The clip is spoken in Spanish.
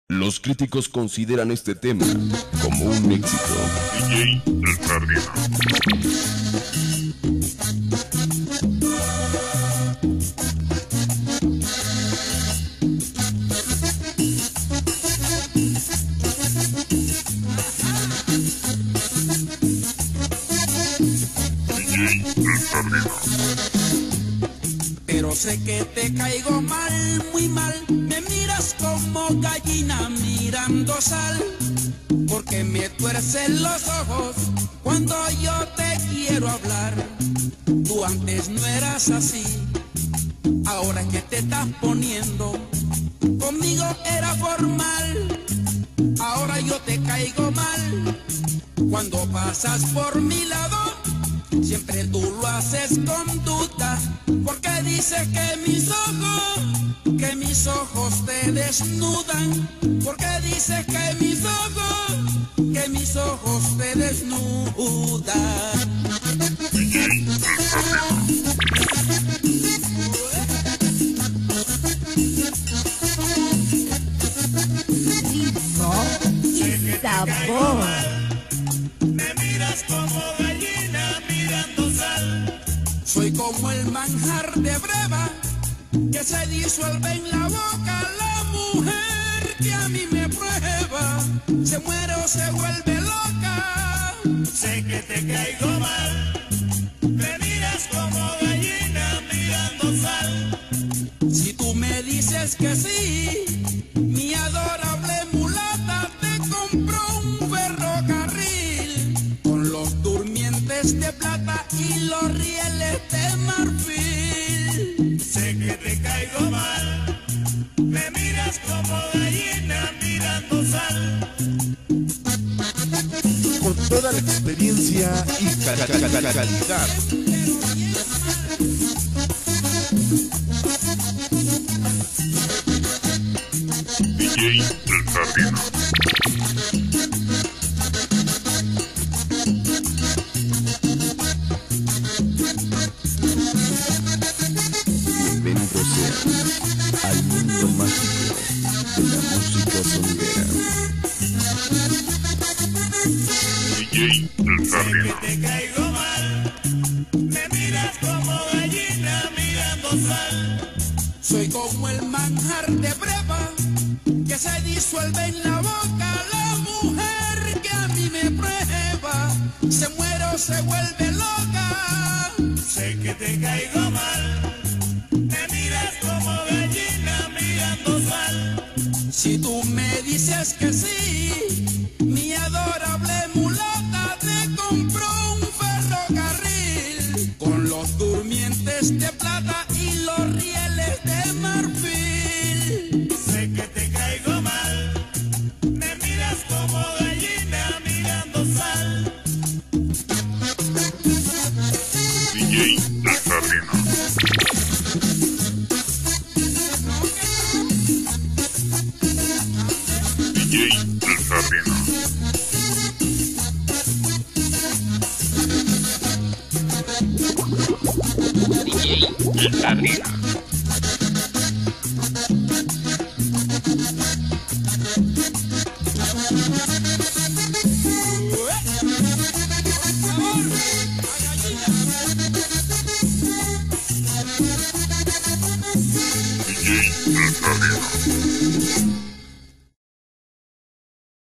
Los críticos consideran este tema como un éxito. DJ El Jardino. Pero sé que te caigo mal, muy mal. Me miras como gallina mirando sal, porque me tuercen los ojos cuando yo te quiero hablar. Tú antes no eras así, ahora que te estás poniendo, conmigo era formal. Ahora yo te caigo mal, cuando pasas por mi lado siempre tú lo haces con duda, porque dices que mis ojos te desnudan, porque dices que mis ojos te desnudan. Ritmo y sabor. Me miras como gallina mirando sal. Soy como el manjar de breva que se disuelve en la boca. La mujer que a mí me prueba se muere o se vuelve loca. Sé que te caigo mal. Me miras como gallina mirando sal. Si tú me dices que sí, mi adorable mulata te compró un ferrocarril con los durmientes de plata y los rieles de marfil. Sé que te caigo mal, me miras como gallina mirando sal. Con toda la experiencia y calidad. DJ El Jardino. Bienvenidos sean al mundo mágico de la música sonidera. DJ El Jardino. Te caigo mal, me miras como gallina mirando sal. Soy como el manjar de breva que se disuelve en la boca. La mujer que a mí me prueba se muere o se vuelve loca. Sé que te caigo mal, me miras como gallina mirando sal. Si tú me dices que sí, mi adorable mulata te compró un ferrocarril con los durmientes de plata y los rieles de marfil. Sé que te caigo mal, me miras como gallina mirando sal. DJ El Jardino. DJ El Jardino. DJ El Jardino.